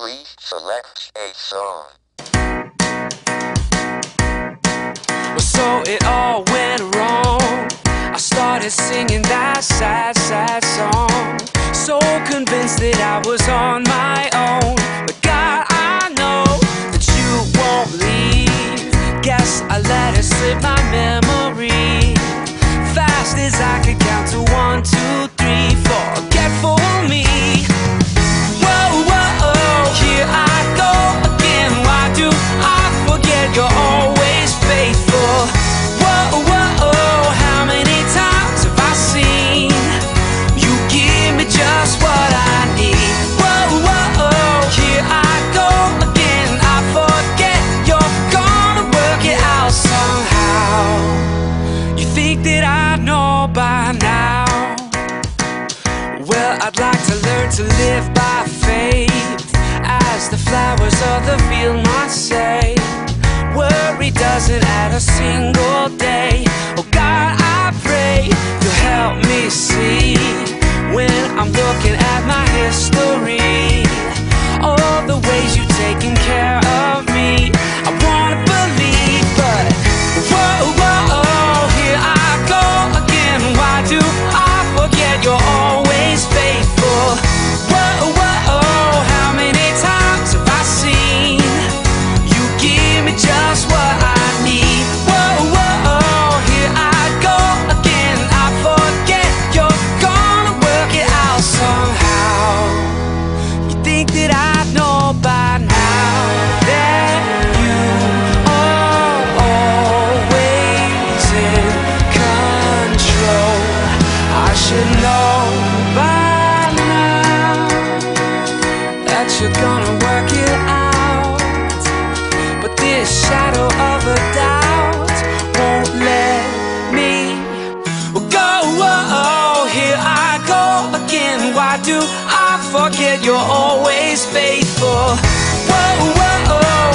Please select a song. Well, so it all went wrong. I started singing that sad, sad song, so convinced that I was on my own. But God, I know that you won't leave. Guess I let it slip my memory. Fast as I could count to 1, 2, 3, forgetful me. Whoa, whoa, here I go again. Why do I forget you're always faithful? Whoa, whoa, how many times have I seen you give me just what I need? Whoa, whoa, here I go again. I forget you're gonna work it out somehow. You think that I know by now? Well, I'd like to learn to live by faith, as the flowers of the field might say. Worry doesn't add a single day. Oh God, I pray you'll help me see, when I'm looking at my history, all the ways you've taken care of me. I wanna believe, but whoa, whoa, here I go again. Why do I forget you're always faithful? Whoa, whoa, how many times have I seen you give me just what I need? Whoa, whoa, here I go again. I forget you're gonna work it out somehow. You think that I know by now that you are always in control. I should know by now that you're gonna work it out, but this shadow of a doubt won't let me go. Whoa, here I go again. Why do I forget you're always faithful? Whoa, whoa,